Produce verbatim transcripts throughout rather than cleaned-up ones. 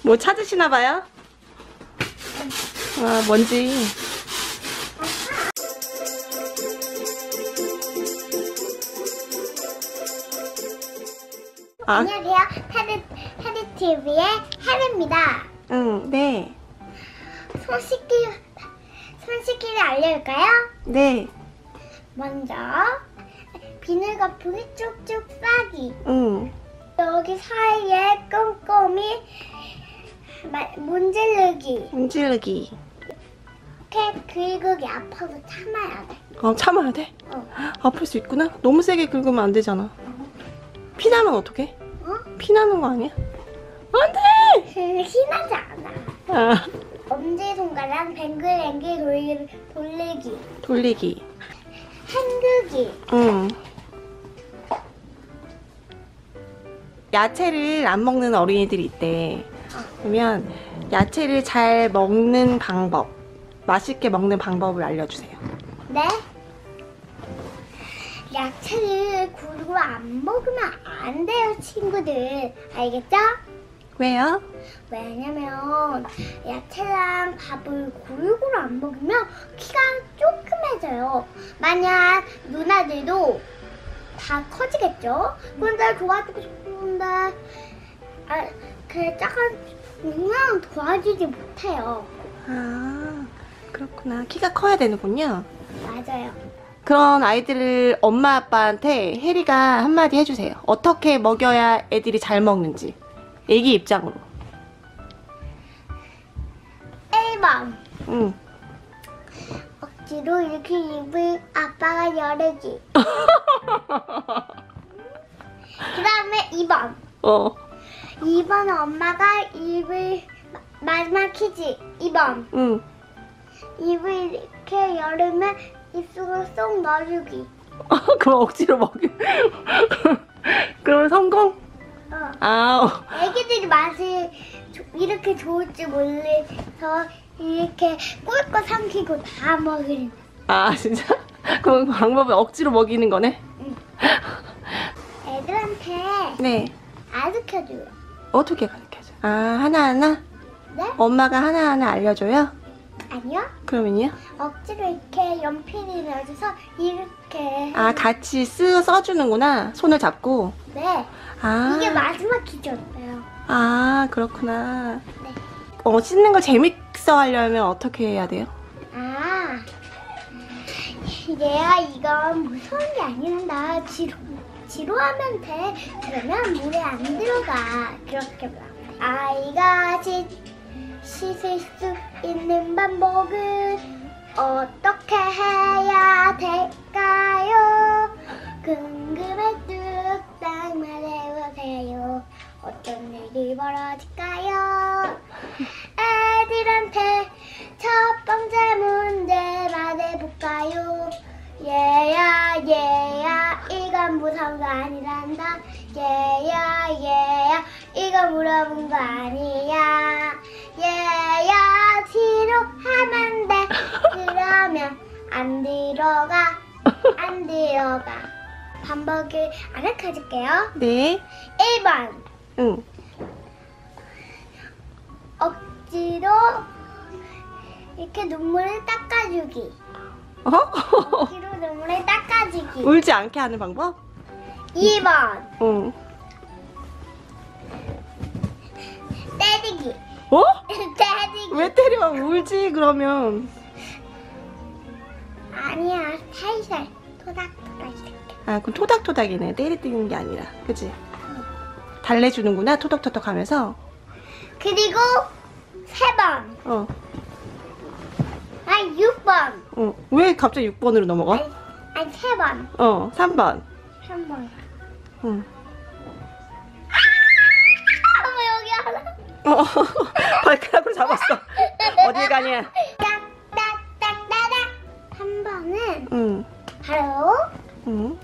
뭐 찾으시나봐요? 아, 뭔지. 아. 안녕하세요. 테디, 테디티비의 혜리입니다. 응, 네. 손 씻기, 손 씻기를 알려줄까요? 네. 먼저 비닐 거품이 쭉쭉 싸기. 응. 여기 사이에 꼼꼼히 마- 문지르기. 문지르기. 이렇게 긁기 아파도 참아야 돼. 어, 참아야 돼? 어. 아플 수 있구나. 너무 세게 긁으면 안 되잖아. 피 나면 어떡해? 어? 피 나는 거 아니야? 안 돼! 희나지 않아. 아, 엄지손가락 뱅글뱅글 돌리, 돌리기. 돌리기. 헹구기. 응. 야채를 안 먹는 어린이들이 있대. 그러면 야채를 잘 먹는 방법, 맛있게 먹는 방법을 알려주세요. 네? 야채를 고루 안 먹으면 안 돼요, 친구들. 알겠죠? 왜요? 왜냐면 야채랑 밥을 골고루 안 먹으면 키가 조그매져요. 만약 누나들도 다 커지겠죠? 근데 도와주고 싶은데 아, 그 작아지면 도와주지 못해요. 아, 그렇구나. 키가 커야 되는군요. 맞아요. 그런 아이들을 엄마 아빠한테 혜리가 한마디 해주세요. 어떻게 먹여야 애들이 잘 먹는지. 애기 입장으로. 일 번 응. 억지로 이렇게 입을 아빠가 열어지. 그 다음에 이 번 어. 이 번 엄마가 입을 마- 마지막 퀴즈. 이 번 응. 입을 이렇게 열으면 입속으로 쏙 넣어주기. 그럼 억지로 먹여. 그러면 성공? 어. 아, 어. 애기들이 맛이 조- 이렇게 좋을 줄 몰라서 이렇게 꿀꺽 삼키고 다 먹으려. 아, 진짜? 그럼 방법은 억지로 먹이는 거네? 애들한테 네. 가르쳐줘요. 어떻게 가르쳐줘? 아, 하나하나? 네? 엄마가 하나하나 알려줘요? 아니요. 그러면요? 억지로 이렇게 연필을 넣어줘서 이렇게. 아, 같이 쓰, 써주는구나. 손을 잡고. 네. 아. 이게 마지막 퀴즈였어요. 아, 그렇구나. 네. 어, 씻는 걸 재밌어 하려면 어떻게 해야 돼요? 아, 얘가 이건 무서운 게 아니란다. 지루, 지루하면 돼. 그러면 물에 안 들어가. 그렇게 말. 아이가 씻, 씻을 수 있는 방법은 어떻게 해야 될까요? 궁금해 뚝딱 말해보세요. 어떤 일이 벌어질까요? 애들한테 첫 번째 문제 말해볼까요? 얘야 얘야 이건 무서운 거 아니란다. 얘야 얘야 이거 물어본 거 아니야. 얘야 뒤로 하면 돼. 그러면 안 들어가 안 들어가. 반복을 알려줄게요. 네. 일 번 응. 억지로 이렇게 눈물을 닦아주기. 어? 억지로 눈물을 닦아주기. 울지 않게 하는 방법? 이 번 응. 때리기. 어? 때리기. 왜 때려? 울지, 그러면. 아니야, 살살 토닥토닥 이렇게. 아, 그럼 토닥토닥이네. 때리는 게 아니라. 그치? 달래주는구나, 토닥토닥 하면서. 그리고 세 번. 어. 아니 육 번. 어. 왜 갑자기 육 번으로 넘어가? 아니, 아니 세 번. 어, 삼 번. 삼 번. 응. 아, 여기 하나. 어, 발가락으로 잡았어. 어딜 가냐? 딱딱딱딱딱. 한 번은 응. 바로 응.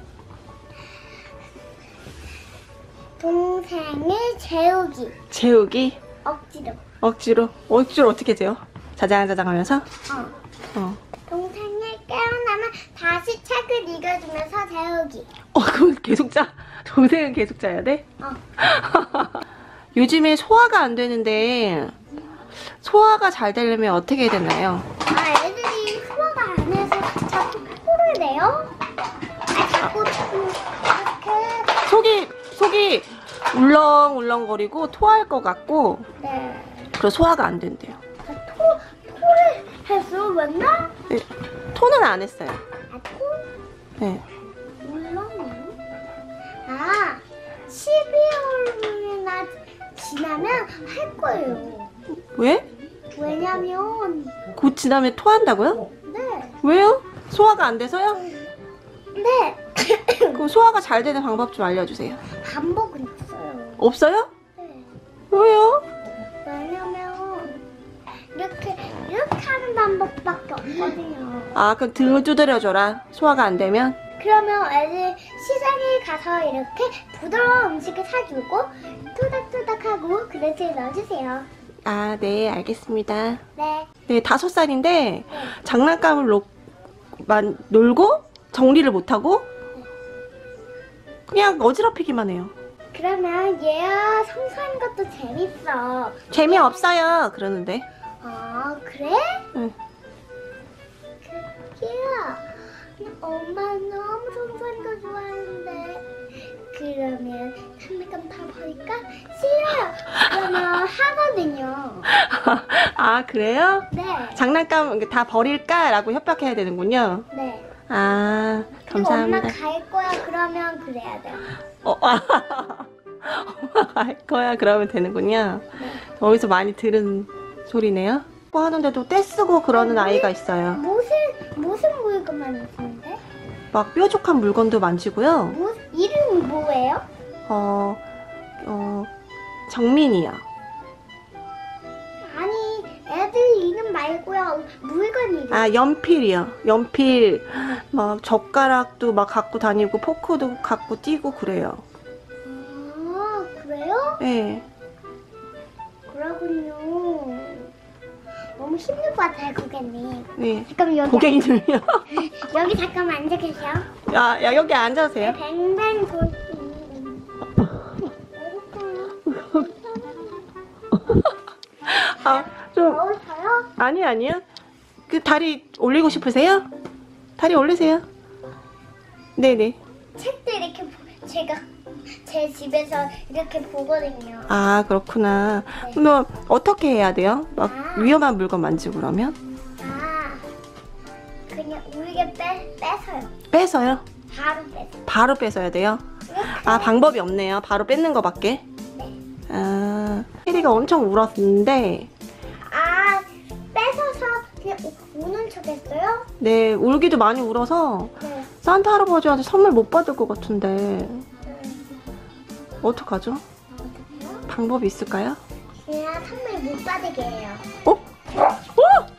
동생을 재우기. 재우기? 억지로. 억지로? 억지로 어떻게 재워? 자장자장 하면서? 어. 어. 동생이 깨어나면 다시 책을 읽어주면서 재우기. 어, 그럼 계속 자? 동생은 계속 자야 돼? 어. 요즘에 소화가 안 되는데 소화가 잘 되려면 어떻게 해야 되나요? 아, 애들이 소화가 안 해서 자꾸 토를 내요? 아, 자꾸 이렇게. 속이 속이 울렁울렁거리고 토할 것 같고 네. 그리고 소화가 안 된대요. 아, 토, 토를 했어, 맨날? 네, 토는 안 했어요. 아, 토? 네. 울렁이? 아, 십이월이나 지나면 할 거예요. 왜? 왜냐면, 곧 지나면 토한다고요? 네. 왜요? 소화가 안 돼서요? 네. 그럼 소화가 잘 되는 방법 좀 알려주세요. 반복은 있어요. 없어요? 네. 왜요? 왜냐면, 이렇게, 이렇게 하는 방법밖에 없거든요. 아, 그럼 등을 두드려줘라. 소화가 안 되면? 그러면 애들 시장에 가서 이렇게 부드러운 음식을 사주고, 토닥토닥하고 그릇에 넣어주세요. 아, 네, 알겠습니다. 네. 네, 다섯 살인데 장난감을 놓, 만, 놀고 정리를 못하고 그냥 어지럽히기만 해요. 그러면 얘야 청소하는 것도 재밌어. 재미없어요. 그러는데. 아, 그래? 응. 얘야, 엄마 너무 청소하는 거 좋아하는데. 그러면 장난감 다 버릴까? 싫어요. 그러면 하거든요. 아, 그래요? 네. 장난감 다 버릴까라고 협박해야 되는군요. 네. 아, 그리고 감사합니다. 엄마 갈 거야. 그러면 그래야 돼. 어, 아, 엄마가 할 거야. 그러면 되는군요. 네. 어디서 많이 들은 소리네요. 뭐 하는데도 떼쓰고 그러는 아이가 있어요. 무슨 무슨 물건 만드는데? 막 뾰족한 물건도 만지고요. 뭐 이름이 뭐예요? 어, 어, 정민이요. 아니, 애들 이름 말고요. 물건 이름. 아, 연필이요. 연필, 막 젓가락도 막 갖고 다니고 포크도 갖고 뛰고 그래요. 아, 그래요? 네. 그러군요. 너무 힘들 것 같아요, 고객님. 네. 잠깐 여기 고객님이요. 여기 잠깐만 앉아 계세요. 야, 야, 여기 앉아세요. 뱅뱅 돌. 아, 좀, 더우셔요? 아니, 아니요. 그 다리 올리고 싶으세요? 다리 올리세요. 네네. 책도 이렇게 보- 제가 제 집에서 이렇게 보거든요. 아, 그렇구나. 네. 그럼 어떻게 해야 돼요? 막 아. 위험한 물건 만지고 그러면? 아, 그냥 우리게 빼 빼서요. 빼서요? 바로 빼서. 바로 뺏어야 돼요? 이렇게. 아, 방법이 없네요. 바로 뺏는 거밖에. 네. 아, 혜리가 엄청 울었는데, 아, 뺏어서 그냥 우- 우는 척했어요? 네, 울기도 많이 울어서 네. 산타 할아버지한테 선물 못 받을 것 같은데, 네. 어떡하죠? 어떡해요? 방법이 있을까요? 그냥 선물 못 받게 해요. 어? 어?